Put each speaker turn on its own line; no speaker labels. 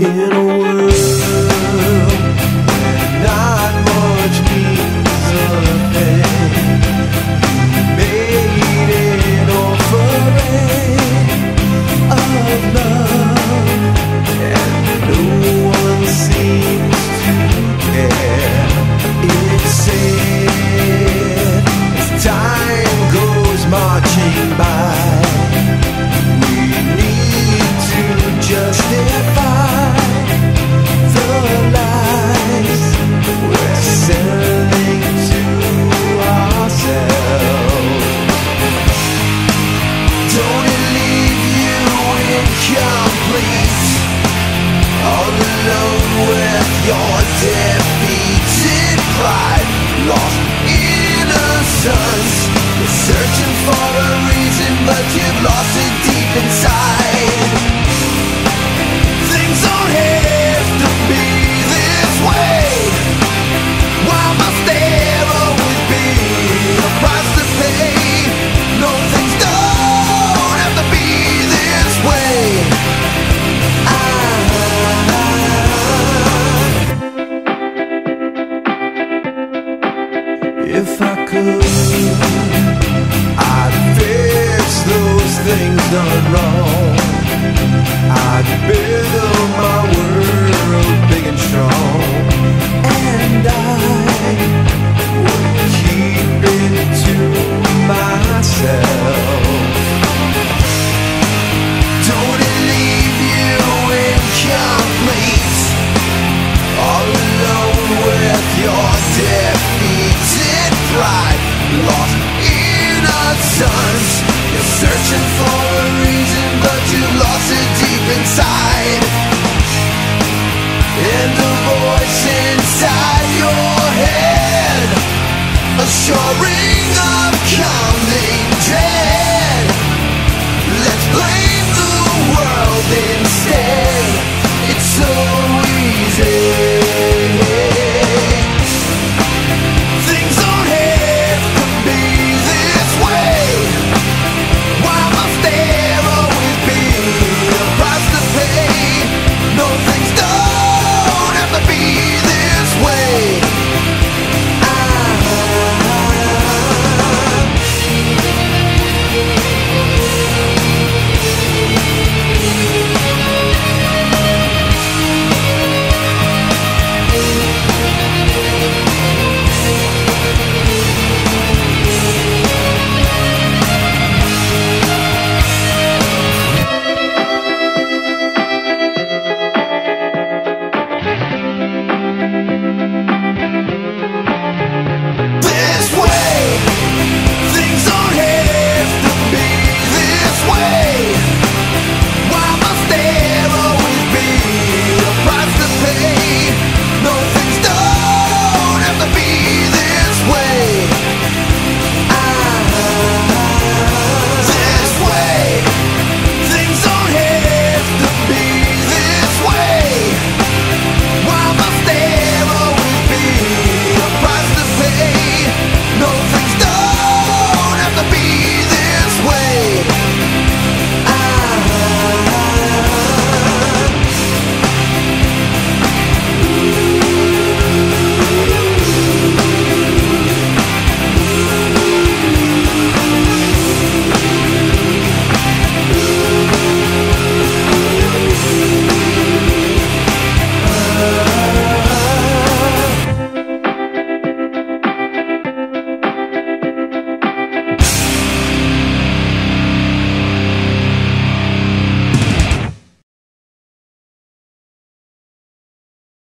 in a world where not much means a thing. You made an offering of love, and no one seems to care. It's sad as time goes marching by. We need to justify the lies we're selling to ourselves. Don't it leave you incomplete, all alone with your defeated pride, lost innocence? You're searching for a reason, but you've lost it deep inside. Things don't have to be this way. Why must there always be a price to pay? No, things don't have to be this way. If I could, I'd fix those things done wrong. I'd build my world big and strong, and I would keep it to myself. Don't it leave you incomplete, all alone with your defeated pride, lost innocence? You're searching for a reason, but you lost it deep inside.